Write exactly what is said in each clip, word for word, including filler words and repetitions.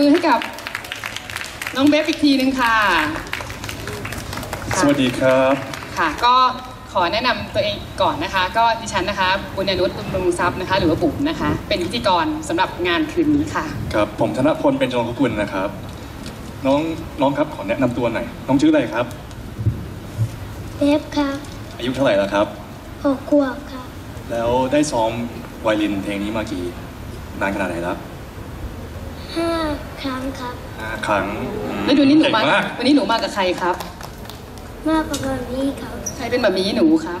มือให้กับน้องเบฟอีกทีนึงค่ะสวัสดีครับค่ะก็ขอแนะนำตัวเองก่อนนะคะก็ดิฉันนะคะบุญญนุชบุญบำรุงทรัพย์นะคะหรือว่าบุ๋มนะคะเป็นพิธีกรสำหรับงานคืนนี้ค่ะครับผมธนพลเป็นจงกุลนะครับน้องน้องครับขอแนะนำตัวหน่อยน้องชื่ออะไรครับเบฟครับอายุเท่าไหร่แล้วครับหกขวบครับแล้วได้ซ้อมไวโอลินเพลงนี้มากี่นานขนาดไหนแล้วห้าครั้งครับห้าครั้งแล้วดูนี่หนูมาวันนี้หนูมากับใครครับมากับแบบนี้ครับใครเป็นแบบนี้หนูครับ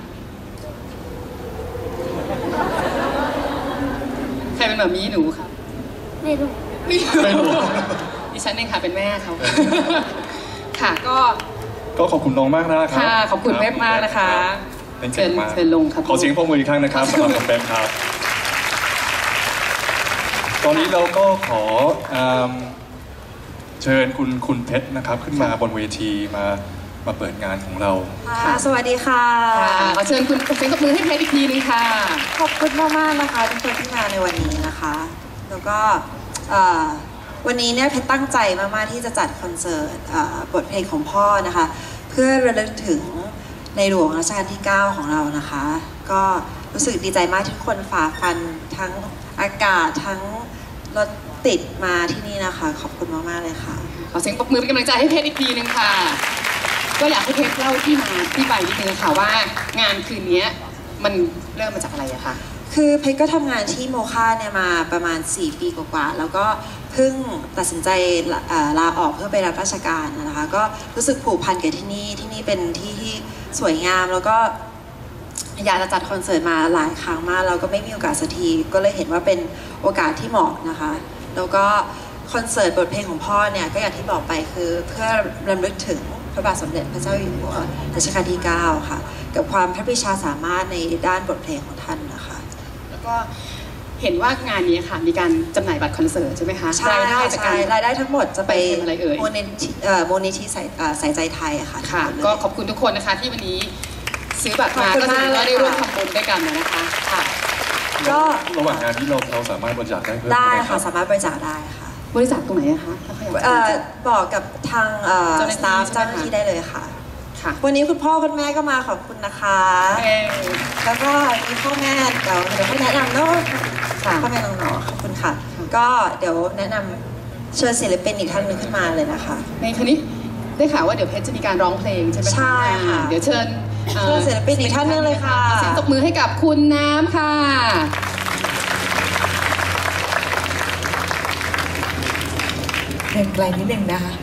ใครเป็นแบบนี้หนูครับไม่รู้ไม่รู้ดิฉันเองค่ะเป็นแม่เขาค่ะก็ก็ขอบคุณน้องมากนะครับค่ะขอบคุณเป๊ปมากนะคะเชิญเชิญลงครับขอเสียงปรบมืออีกครั้งนะครับสำหรับน้องเป๊ปครับตอนนี้เราก็ขอเชิญคุณคุณเพชรนะครับขึ้นมาบนเวทีมามาเปิดงานของเราค่ะสวัสดีค่ะขอเชิญคุณเสียงปรบมือให้เพชรอีกทีนึงค่ะขอบคุณมากๆนะคะทุกคนที่มาในวันนี้นะคะแล้วก็วันนี้เนี่ยเพชรตั้งใจมากๆที่จะจัดคอนเสิร์ตบทเพลงของพ่อนะคะเพื่อระลึกถึงในหลวงรัชกาลที่เก้าของเรานะคะก็รู้สึกดีใจมากที่ทุกคนฝ่าฟันทั้งอากาศทั้งรถติดมาที่นี่นะคะขอบคุณมากๆเลยค่ะขอเสียงปรบมือเป็นกำลังใจให้เพชรอีกทีนึงค่ะก็อยากให้เพชรเล่าที่มาที่ไปนิดนึงค่ะว่างานคืนนี้มันเริ่มมาจากอะไรอะคะคือเพชรก็ทำงานที่โมค่าเนี่ยมาประมาณสี่ปีกว่าๆแล้วก็เพิ่งตัดสินใจลาออกเพื่อไปรับราชการนะคะก็รู้สึกผูกพันกับที่นี่ที่นี่เป็นที่ที่สวยงามแล้วก็อยากจะจัดคอนเสิร์ตมาหลายครั้งมากเราก็ไม่มีโอกาสสักทีก็เลยเห็นว่าเป็นโอกาสที่เหมาะนะคะแล้วก็คอนเสิร์ตบทเพลงของพ่อเนี่ยก็อย่างที่บอกไปคือเพื่อรำลึกถึงพระบาทสมเด็จพระเจ้าอยู่หัวรัชกาลที่เก้าค่ะกับความพระปรีชาสามารถในด้านบทเพลงของท่านนะคะแล้วก็เห็นว่างานนี้ค่ะมีการจำหน่ายบัตรคอนเสิร์ตใช่ไหมคะใช่รายได้จากการรายได้ทั้งหมดจะไปอะไรเอ่ยมูลนิธิมูลนิธิสายใจไทยค่ะค่ะก็ขอบคุณทุกคนนะคะที่วันนี้ซื้อบัตรมาก็จะได้ร่วมทำบุญด้วยกันนะคะค่ะก็ระหว่างงานที่เราเราสามารถบริจาคได้ได้ค่ะสามารถบริจาคได้ค่ะบริจาคตรงไหนนะคะบอกกับทางสตาฟเจ้าหน้าที่ได้เลยค่ะวันนี้คุณพ่อคุณแม่ก็มาขอบคุณนะคะแล้วก็มีพ่อแม่เดี๋ยวเดี๋ยวให้แนะนำเนาะพ่อแม่น้องๆขอบคุณค่ะก็เดี๋ยวแนะนำเชิญศิลปินอีกท่านหนึ่งขึ้นมาเลยนะคะในครั้งนี้ได้ข่าวว่าเดี๋ยวเพชรจะมีการร้องเพลงใช่ไหมใช่ค่ะเดี๋ยวเชิญเชิญศิลปินอีกท่านนึงเลยค่ะเสียงตบมือให้กับคุณน้ำค่ะเพลงไกลนิดนึงนะคะ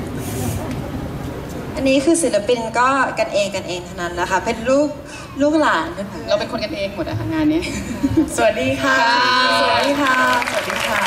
อันนี้คือศิลปินก็กันเองกันเองเท่านั้นนะคะเป็นลูกลูกหลานเราเป็นคนกันเองหมดอะค่ะงานนี้สวัสดีค่ะสวัสดีค่ะสวัสดีค่ะ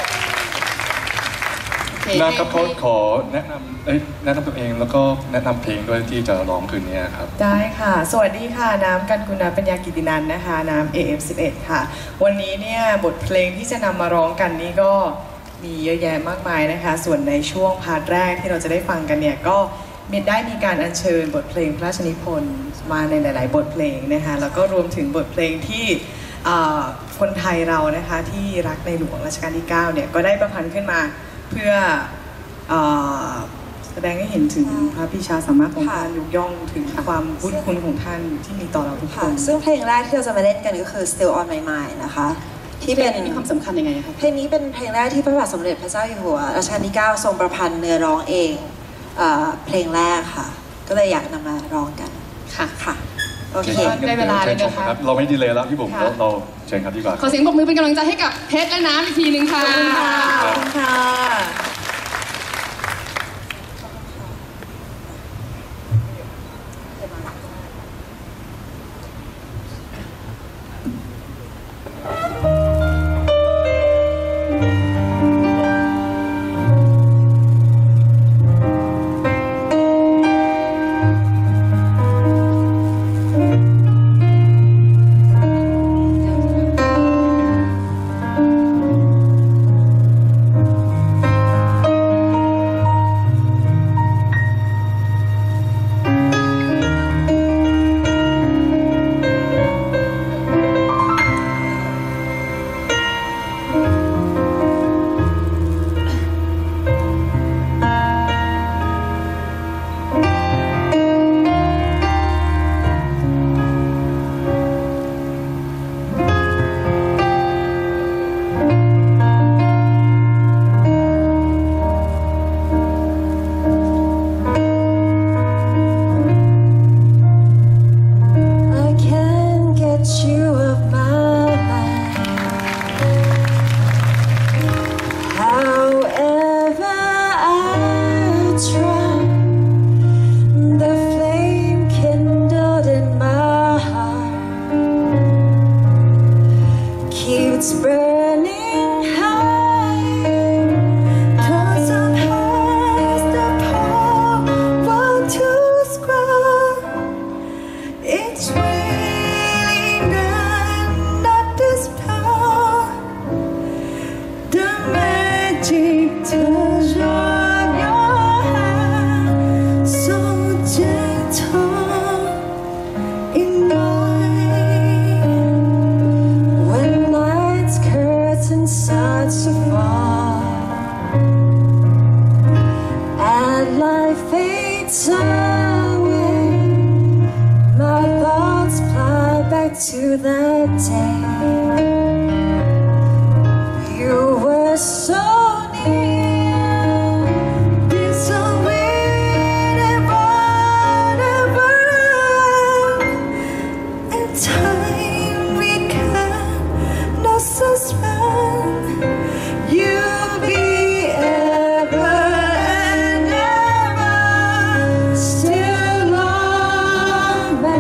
นะครับเขาขอแนะนำเอ้ยแนะนำตัวเองแล้วก็แนะนำเพลงด้วยที่จะร้องคืนนี้ครับได้ค่ะสวัสดีค่ะน้ำกันกุณาปัญญากิตินันท์นะคะน้ำ เอ เอฟ สิบเอ็ด ค่ะวันนี้เนี่ยบทเพลงที่จะนำมาร้องกันนี่ก็มีเยอะแยะมากมายนะคะส่วนในช่วงพาร์ทแรกที่เราจะได้ฟังกันเนี่ยก็ได้มีการอัญเชิญบทเพลงพระราชนิพนธ์มาในหลายๆบทเพลงนะคะแล้วก็รวมถึงบทเพลงที่คนไทยเรานะคะที่รักในหลวงรัชกาลที่เก้าเนี่ยก็ได้ประพันธ์ขึ้นมาเพื่อแสดงให้เห็นถึงพระปรีชาสามารถของท่านยกย่องถึงความบุญคุณของท่านที่มีต่อเราทุกคนซึ่งเพลงแรกที่เราจะมาเล่นกันก็คือ Still on My Mind นะคะที่เป็นมีความสำคัญยังไงคะเพลงนี้เป็นเพลงแรกที่พระบาทสมเด็จพระเจ้าอยู่หัวรัชกาลที่เก้าทรงประพันธ์เนื้อร้องเองเพลงแรกค่ะก็เลยอยากนำมาร้องกันค่ะค่ะโอเคได้เวลาเลยนะคะเราไม่ดีเลยแล้วพี่บุ๋มเราเชิญครับดีกว่าขอเสียงปรบมือเป็นกำลังใจให้กับเพชรและน้ำอีกทีหนึ่งค่ะขอบคุณค่ะ to the day you were so near. It's so weird and whatever, and time we cannot suspend. You'll be ever and ever still on my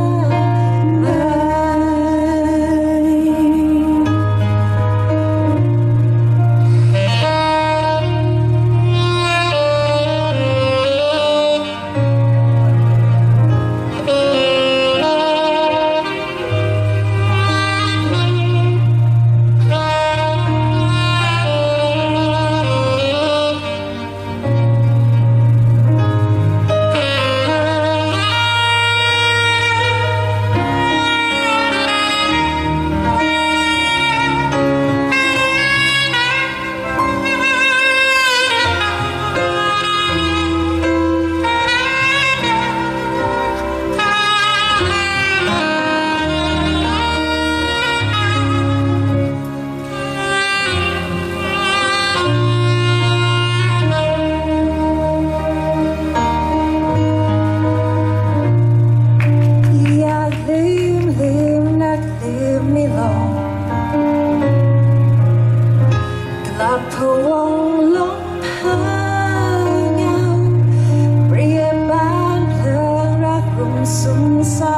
พะวงลมพาเงาเปรียบบ้านเพลิงรักรุ่มสุมเศร้า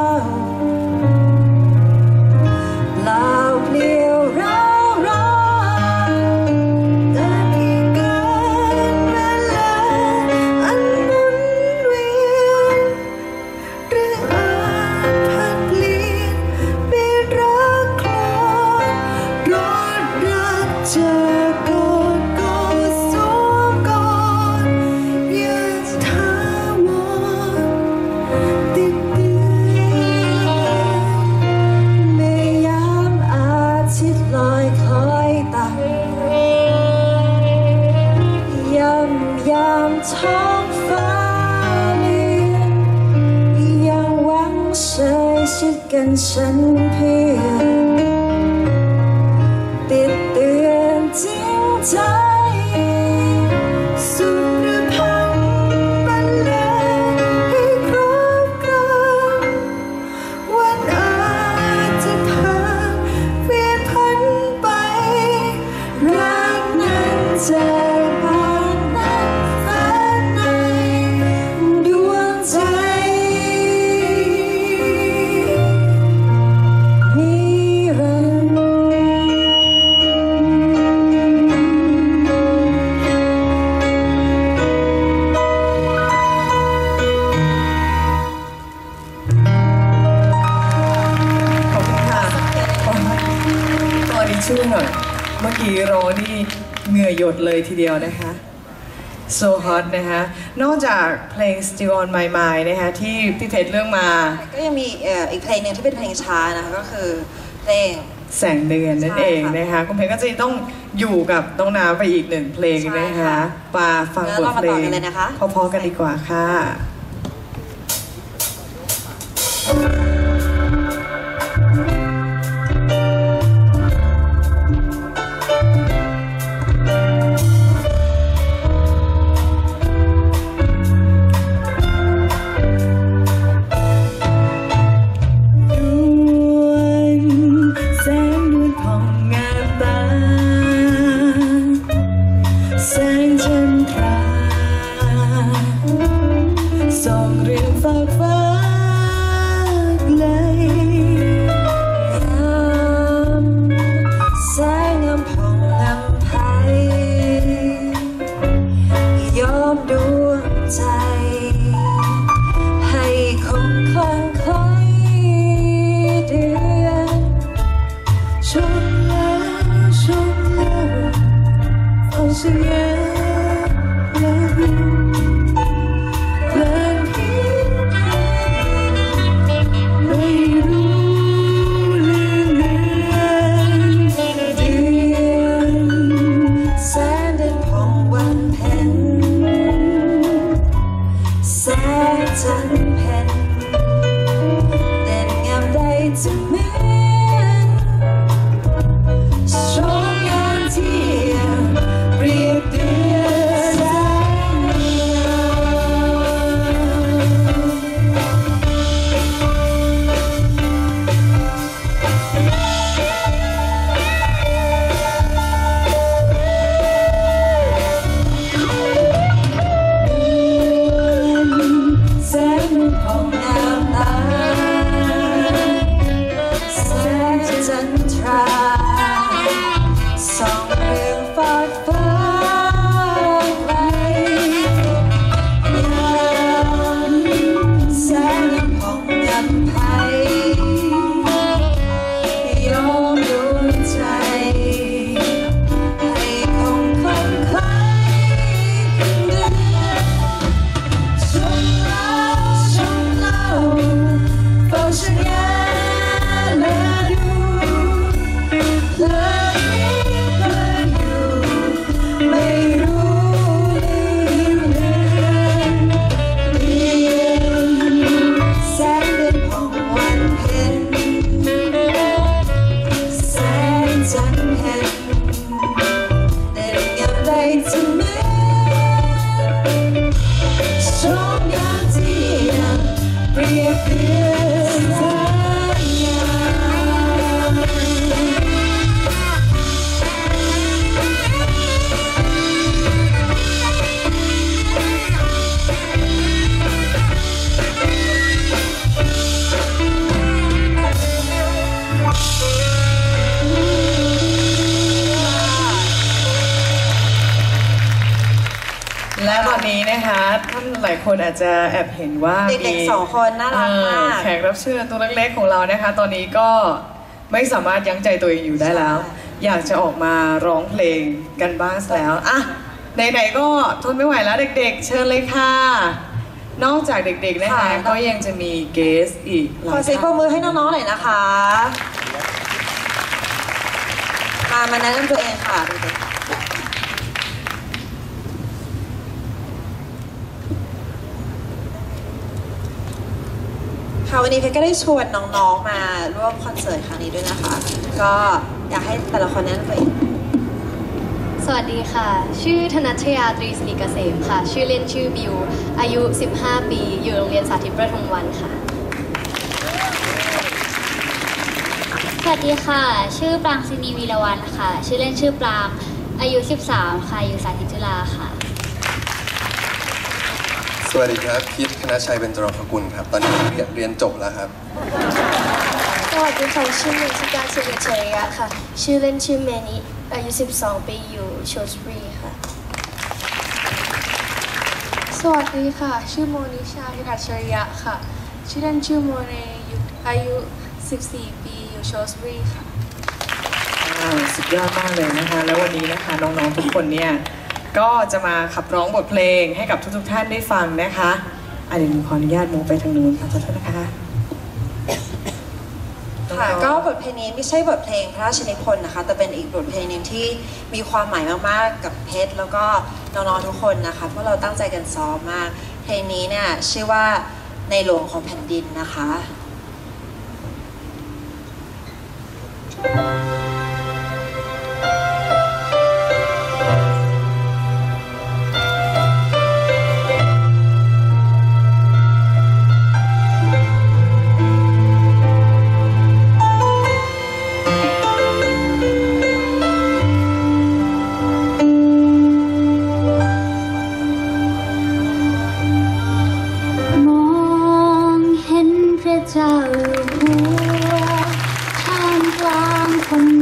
เปล่าเปลี่ยวร้าวร้อนแต่เพียงการเวลาอันหมุนเวียนหรืออาจพัดเปลี่ยนเป็นรักคลอนรอดรักเจอท้องฟ้าเลือนยังหวังเชยชิดกันฉันเพื่อติดเตือนจริงใจสุดหรือพังบรรเลงให้ครบกำวันอาจจะผ่านเปลี่ยนพันไปรักนั้นจะช่วยหน่อยเมื่อกี้ร้องนี่เหงื่อหยดเลยทีเดียวนะคะ so hot นะคะนอกจากเพลง Still on My Mind นะคะที่พี่เพชรเลือกมาก็ยังมีอีกเพลงนึงที่เป็นเพลงช้านะคะก็คือเพลงแสงเดือนนั่นเองนะคะคุณเพชรก็จะต้องอยู่กับน้องน้ำไปอีกหนึ่งเพลงนะคะมาฟังบทเพลงพอๆกันดีกว่าค่ะแสงจันทราคนอาจจะแอบเห็นว่าเด็กๆสองคนน่ารักมากเออแขกรับเชิญตัวเล็กๆของเรานะคะ ตอนนี้ก็ไม่สามารถยั้งใจตัวเองอยู่ได้แล้ว อยากจะออกมาร้องเพลงกันบ้างแล้วอ่ะไหนๆก็ทนไม่ไหวแล้วเด็กๆ เชิญเลยค่ะ นอกจากเด็กๆนะคะก็ยังจะมีเกสอีกขอเสียงปรบมือให้น้องๆหน่อยนะคะมามาแนะนำตัวเองค่ะเด็กๆค่ะวันนี้เพชรก็ได้ชวนน้องๆมาร่วมคอนเสิร์ตครั้งนี้ด้วยนะคะ ก็อยากให้แต่ละคนแนะนำตัวเองสวัสดีค่ะ ชื่อธนัชยาตรีศรีเกษมค่ะ ชื่อเล่นชื่อบิว อายุ สิบห้า ปี อยู่โรงเรียนสาธิตประทุมวันค่ะสวัสดีค่ะ ชื่อปรางศินีวีรวรรณค่ะ ชื่อเล่นชื่อปราง อายุ สิบสาม ค่ะ อยู่สาธิตจุฬาค่ะสวัสดีครับคิดคณะชัยเบญจรงคกุลครับ ตอนนี้เรียนเรียนจบแล้วครับสวัสดีค่ะ ชื่อเมธิกาศิริเฉยะค่ะ ชื่อเล่นชื่อเมนิอายุ สิบสอง ปี อยู่โชสบรีค่ะสวัสดีค่ะ ชื่อโมนิชาพิกัดชริยะค่ะ ชื่อเล่นชื่อโมเนยุอายุ สิบสี่ ปี อยู่โชสบรีค่ะอ่าสุดยอดมากเลยนะคะ แล้ววันนี้นะคะน้องๆทุกคนเนี่ยก็จะมาขับร้องบทเพลงให้กับทุกๆท่านได้ฟังนะคะอ่ะเดี๋ยวหนูขออนุญาตมูไปทางนู้นค่ะขอโทษนะคะค่ะก็บทเพลงนี้ไม่ใช่บทเพลงพระราชนิพนธ์นะคะแต่เป็นอีกบทเพลงหนึ่งที่มีความหมายมากๆกับเพชรแล้วก็น้องๆทุกคนนะคะเพราะเราตั้งใจกันซ้อมมากเพลงนี้เนี่ยชื่อว่าในหลวงของแผ่นดินนะคะเจ้าอยู่หัวท่ามกลางคน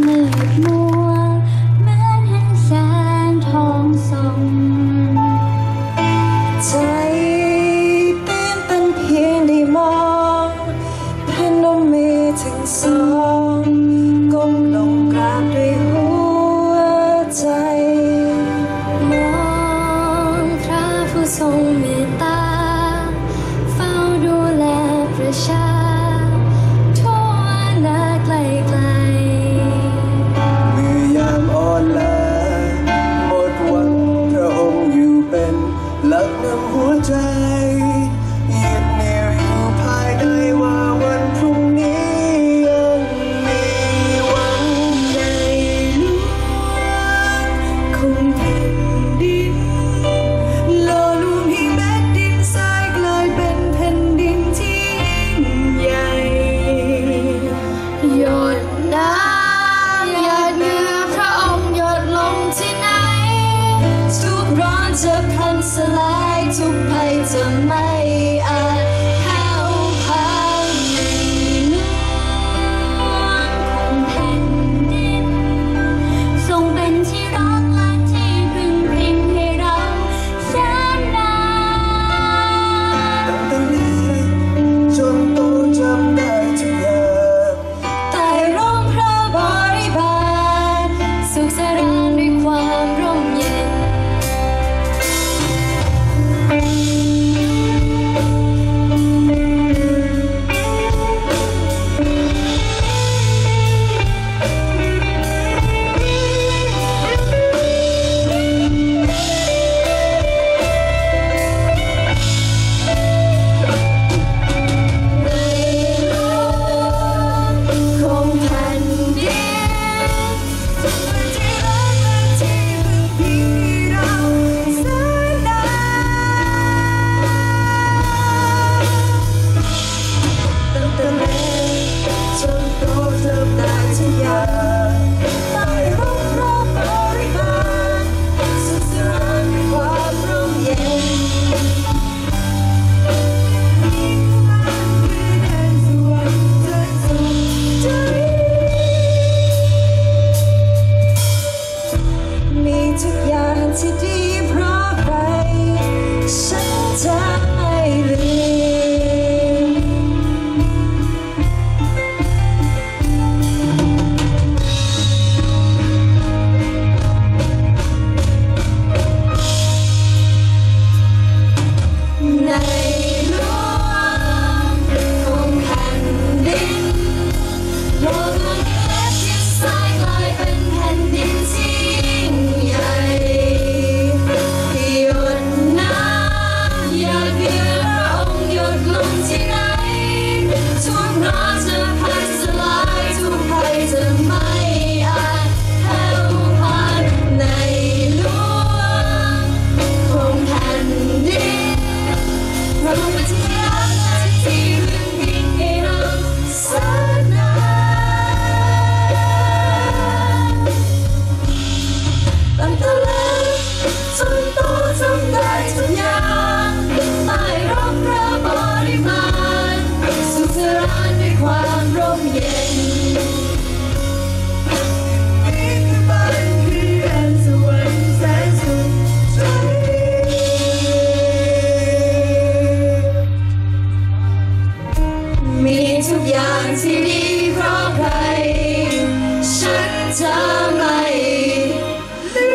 ทุกอย่างที่ดีเพราะใครฉันจะไม่ลื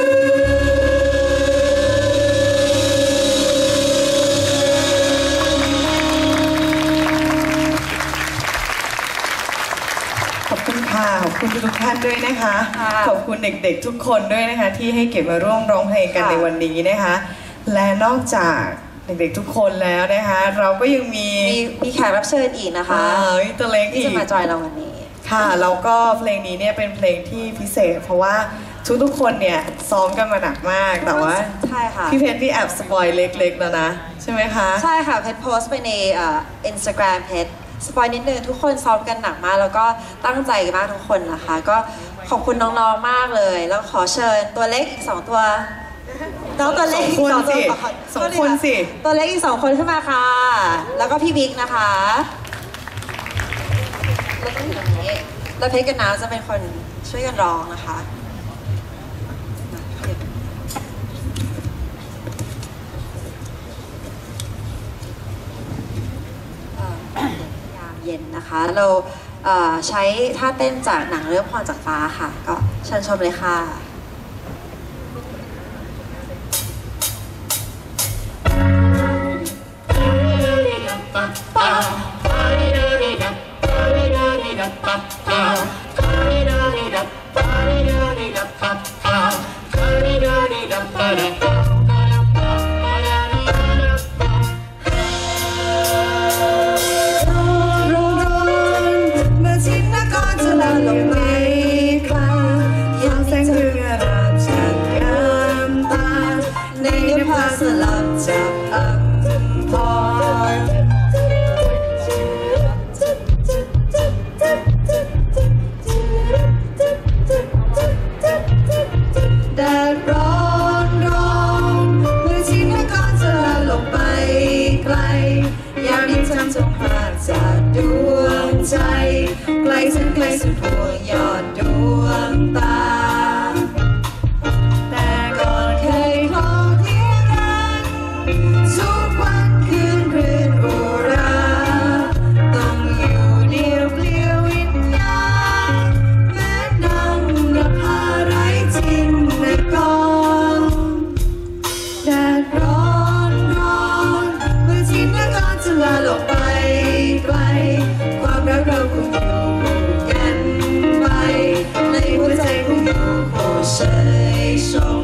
ขอบคุณค่ะขอบคุณทุกท่านด้วยนะคะ ขอบคุณเด็กๆทุกคนด้วยนะคะที่ให้เกียรติมาร่วมร้องเพลงกันในวันนี้นะคะ และนอกจากเด็กๆทุกคนแล้วนะคะ เราก็ยังมีมีมีแขกรับเชิญอีกนะคะอ่ามีตัวเล็กที่อีจะกมาจอยเราวันนี้ค่ะแล้วก็เพลงนี้เนี่ยเป็นเพลงที่พิเศษ เพราะว่าทุกๆคนเนี่ยซ้อมกันมาหนักมากแต่ว่าใช่ค่ะพี่เพชรพี่แอบสปอยเล็กๆแล้วนะใช่ไหมคะใช่ค่ะเพชรโพสต์ไปในเอ่อ Instagram เพชรสปอยนิดนึงทุกคนซ้อมกันหนักมากแล้วก็ตั้งใจกันมากทุกคนนะคะ ก็ขอบคุณน้องๆมากเลย แล้วขอเชิญตัวเล็กอีกสองตัวน้องตัวเล็กอีกสองตัวขอสองคนสิตัวเล็กอีกสองคนขึ้นมาค่ะ แล้วก็พี่บิ๊กนะคะแล้วก็อยู่ตรงนี้แล้วเพชรกับน้ำจะเป็นคนช่วยกันร้องนะคะมาเดี๋ยว ยามเย็นนะคะ เราเอ่อใช้ท่าเต้นจากหนังเรื่องพรจากฟ้าค่ะ ก็เชิญชมเลยค่ะเมื่อทิ้งนครจะลาลงไปไกลยามแสงเรืองอารามจากงามตาในนภาสลับจับอัมพรแดดร้อนร้อนเมื่อทิ้งนครจะลาลงไปไกลยามนี้ฉันจงพลาดจากดวงใจไกลฉันไกลสุดดวงยอดดวงตาแต่ก่อนเคยคลอเคลียกันทุกวันคืนรื่นอุราต้องอยู่เดียวเปลี่ยววิญญาณแม้ดังนภาไร้ทิ้งในกองแดดร้อนร้อนเมื่อทิ้งนครจะลาลงไปไกลความรักเราคงอยู่คู่กันไปในหัวใจคงอยู่โคเชยชง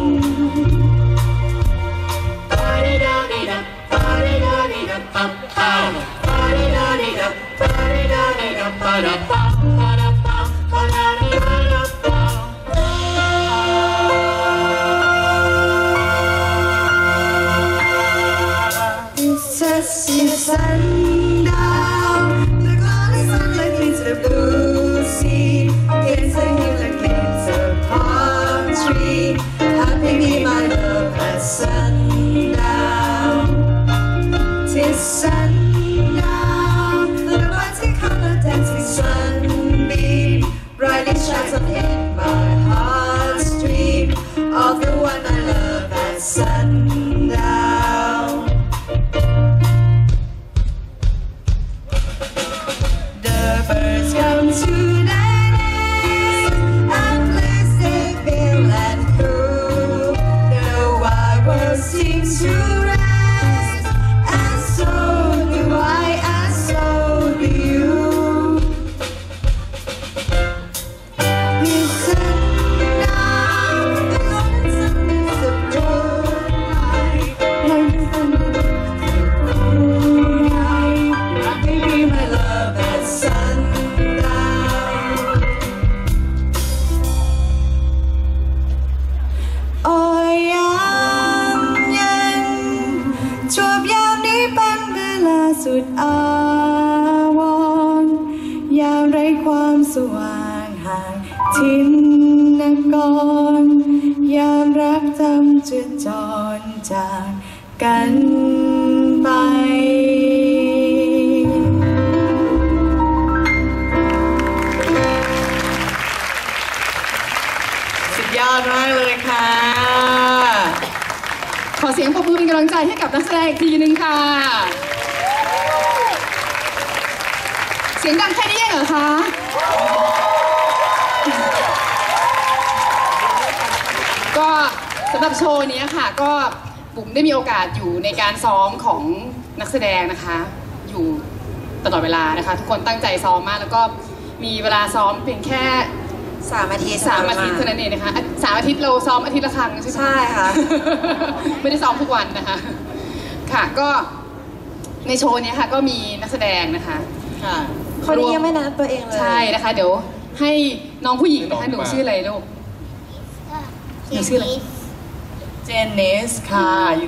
Sundown, the glorious sunlight cleans the blue sea, against the hill that gleams a palm tree. Happy me, my love, at sundown. 'Tis sundown, the multicolored dancing sunbeam brightly shines on in my heart's dream of the one I love at sundown. The birds come to their nest and place their bill and coo. The wild world seems to rest, and so do I, and so do you. It's sundown, the golden sun is a moonlight, like the sun is a moonlight. Baby, my love at sundown. โอ้ยยามเย็นจวบยามนี้เป็นเวลาสุดอาวรณ์ยามไร้ความสว่างห่างทิ้นนกรยามรักจำจะจรจากกันไป สุดยอดมากเลยค่ะขอเสียงปรบมือเป็นกำลังใจให้กับนักแสดงอีกทีนึงค่ะสียงดังแค่นี้เองเหรอคะก็สำหรับโชว์นี้ค่ะก็บุ๋มได้มีโอกาสอยู่ในการซ้อมของนักแสดงนะคะอยู่ตลอดเวลานะคะทุกคนตั้งใจซ้อมมากแล้วก็มีเวลาซ้อมเพียงแค่สามอาทิตย์สามอาทิตย์เท่านั้นเองนะคะสามอาทิตย์เราซ้อมอาทิตย์ละครั้งใช่ไหมใช่ค่ะไม่ได้ซ้อมทุกวันนะคะค่ะก็ในโชว์นี้ค่ะก็มีนักแสดงนะคะค่ะคนนี้ยังไม่แนะนำตัวเองเลยใช่นะคะเดี๋ยวให้น้องผู้หญิงนะคะหนูชื่ออะไรลูกหนูชื่ออะไรเจนนิสค่ะอยู่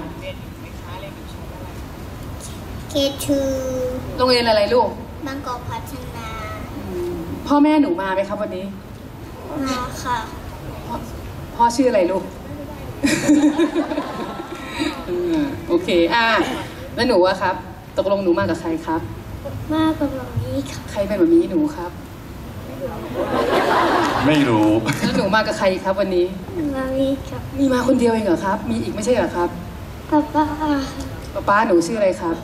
เค ทูโรงเรียนอะไรลูกบางกอกพัฒนาพ่อแม่หนูมาไหมครับวันนี้มาค่ะพ่อชื่ออะไรลูกโอเคอ่ะแล้วหนูอะครับตกลงหนูมากับใครครับมากับแบบนี้ค่ะใครเป็นแบบนี้หนูครับไม่รู้แล้วหนูมากับใครครับวันนี้มามีครับมีมาคนเดียวเองเหรอครับมีอีกไม่ใช่เหรอครับป้าป้าป้าป้าหนูชื่ออะไรครับ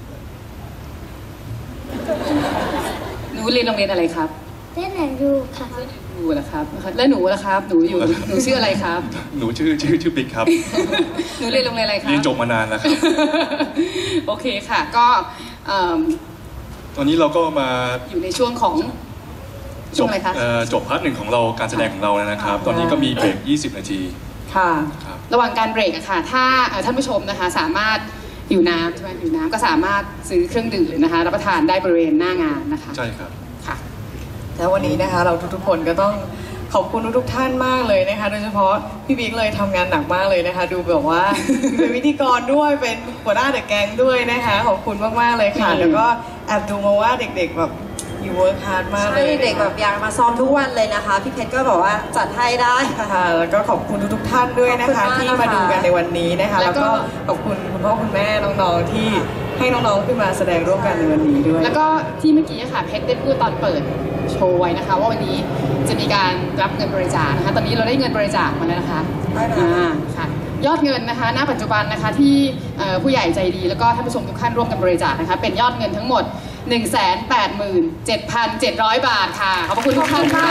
หนูเรียนโรงเรียนอะไรครับเรียนไหนดูค่ะดูเหรอครับแล้วหนูล่ะครับหนูอยู่หนูชื่ออะไรครับหนูชื่อชื่อชื่อบิ๊กครับหนูเรียนโรงเรียนอะไรครับเรียนจบมานานแล้วครับโอเคค่ะก็ตอนนี้เราก็มาอยู่ในช่วงของจบจบพาร์ทหนึ่งของเราการแสดงของเราแล้วนะครับตอนนี้ก็มีเบรกยี่สิบนาทีค่ะระหว่างการเบรกอะค่ะถ้าท่านผู้ชมนะคะสามารถหิวน้ำใช่ไหมหิวน้ำก็สามารถซื้อเครื่องดื่มนะคะรับประทานได้บริเวณหน้างานนะคะใช่ครับค่ะแล้ววันนี้นะคะเราทุกๆคนก็ต้องขอบคุณทุกๆท่านมากเลยนะคะโดยเฉพาะพี่บิ๊กเลยทำงานหนักมากเลยนะคะดูแบบว่าเป็นพิธีกรด้วยเป็นหัวหน้าเดอะแก๊งด้วยนะคะขอบคุณมากๆเลยค่ะแล้วก็แอบดูมาว่าเด็กๆแบบอยู่เวิร์คฮาร์ดมากเลยเด็กแบบอยากมาซ้อมทุกวันเลยนะคะพี่เพชรก็บอกว่าจัดให้ได้ค่ะแล้วก็ขอบคุณทุกๆท่านด้วยนะคะที่มาดูกันในวันนี้นะคะแล้วก็ขอบคุณคุณพ่อคุณแม่น้องๆที่ให้น้องๆขึ้นมาแสดงร่วมกันในวันนี้ด้วยแล้วก็ที่เมื่อกี้ค่ะเพชรได้พูดตอนเปิดโชว์ไว้นะคะว่าวันนี้จะมีการรับเงินบริจาคนะคะตอนนี้เราได้เงินบริจาคมาแล้วนะคะอ่าค่ะยอดเงินนะคะณปัจจุบันนะคะที่ผู้ใหญ่ใจดีแล้วก็ท่านผู้ชมทุกท่านร่วมกันบริจาคนะคะเป็นยอดเงินทั้งหมด หนึ่งแสนแปดหมื่นเจ็ดพันเจ็ดร้อย บาทค่ะขอบคุณทุกท่านค่ะ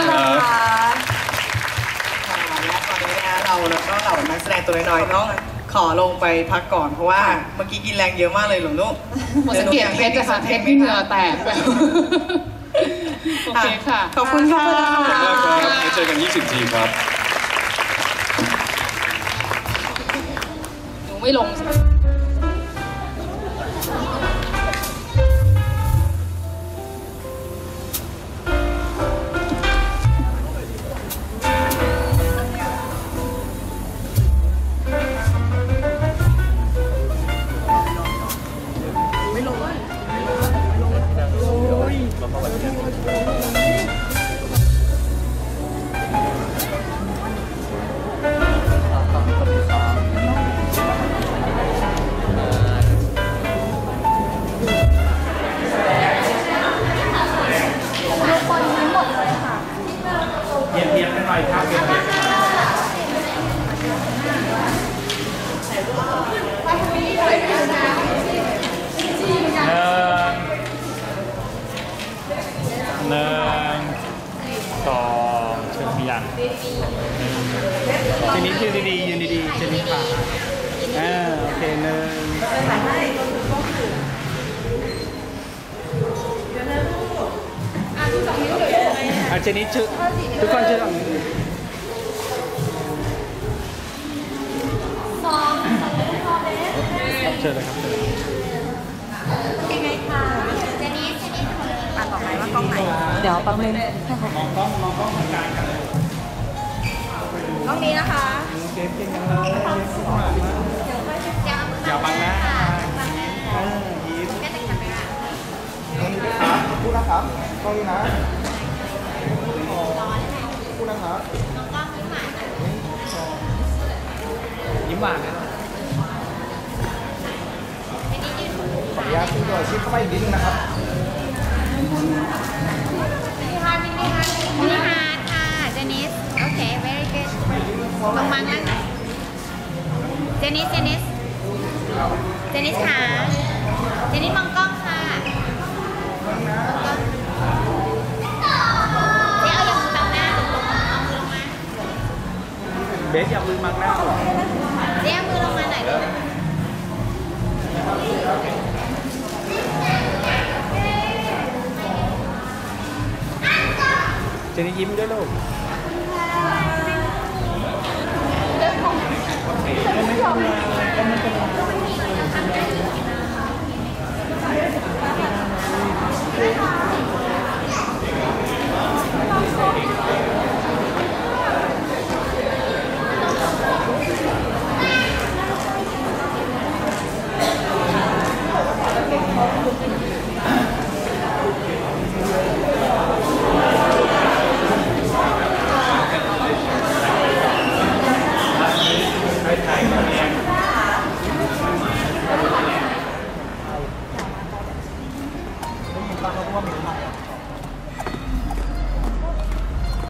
และตอนนี้นะเราแล้วก็เหล่านักแสดงตัวน้อยๆต้องขอลงไปพักก่อนเพราะว่าเมื่อกี้กินแรงเยอะมากเลยหลวงลูกหมดสังเกตเพชรนะคะเพชรไม่เหงื่อแตกโอเคค่ะขอบคุณค่ะเจอกันยี่สิบทีครับหนูไม่ลงเจนนี่ยืนดีๆยืนดีๆเจนนี่ค่ะอ่าโอเคหนึ่งอ่าเจนนี่ชื่อทุกคนชื่ออะไรเชิญเลยครับยังไงคะเจนนี่เจนนี่อ่านต่อไปว่ากล้องไหนเดี๋ยวปั๊มเลยมองกล้องมองกล้องทางการกันกล้องนี้นะคะเก็บเก่งจังเลยอย่าบังหน้ายิ้มตรงนี้นะครับพูดนะครับตรงนี้นะพูดนะครับยิ้มหวานนะขออนุญาตขึ้นตัวชิดเข้าไปอีกนิดนึงนะครับมินิฮาร์ดมินิฮาร์ดมินิฮาร์ดค่ะเจนิสโอเค very good ลงมังแล้วเจนิสเจนิสเจนิสค่ะเจนิสมองกล้องค่ะมองกล้องมือมังหน้าเรียกมือลงมาหน่อยดิเจนี่ยิ้มด้วยลูกได้ยินป่ะเขาพูดว่ามีใครอ่ะ